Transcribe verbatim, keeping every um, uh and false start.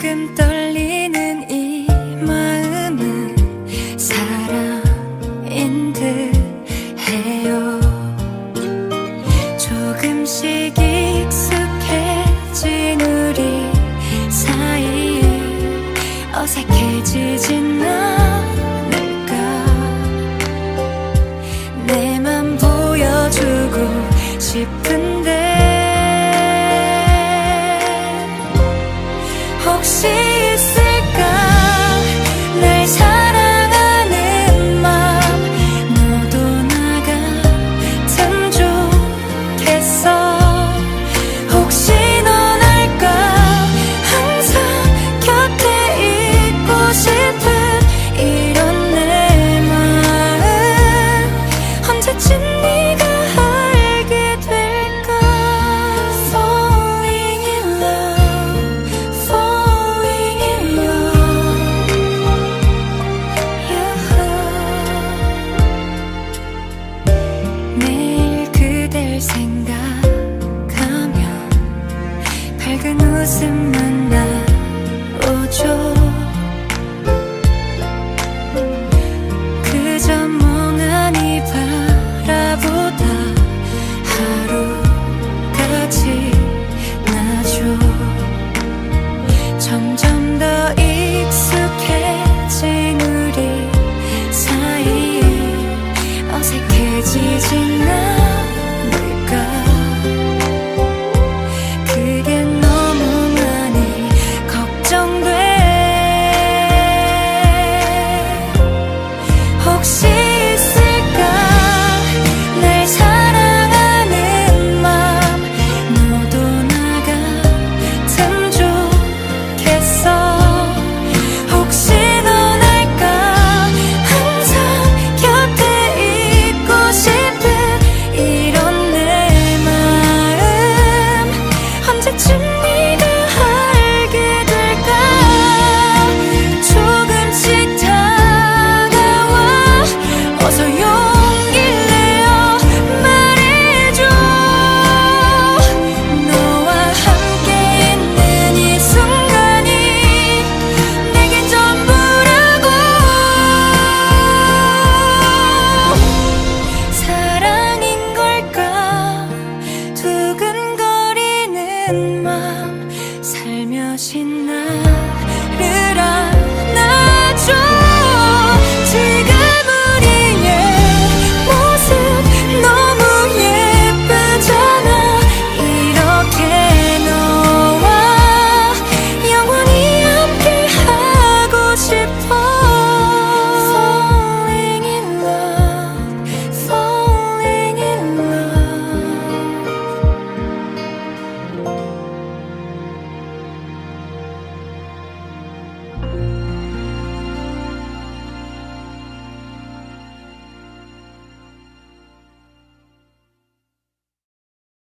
조금 떨리는 이 마음은 사랑인 듯 해요. 조금씩 익숙해진 우리 사이 어색해지진 않을까. 내 맘 보여주고 싶은데 혹시 있을까 날 사랑하는 맘. 너도 나 같으면 좋겠어. 혹시 넌 알까 항상 곁에 있고 싶은 이런 내 마음. 언제쯤 네가 알게 될까. Falling in love, falling in love, yeah. 매일 그댈 생각하면 밝은 웃음만 나오죠. 그저 멍하니 바라보다 하루가 지나죠. 점점 더 익숙해진 우리 사이 어색해지진 않을까. 그게 너무 많이 걱정돼. 혹시 있을까 날 사랑하는 맘. 너도 나 같으면 좋겠어. 혹시 넌 알까 항상 곁에 있고 싶은 이런 내 마음. 언제쯤 네가 알게 될까. 조금씩 다가와 어서 용기를 내어 말해줘. 너와 함께 있는 이 순간이 내겐 전부라고. 사랑인 걸까 두근거리는 맘 살며시 나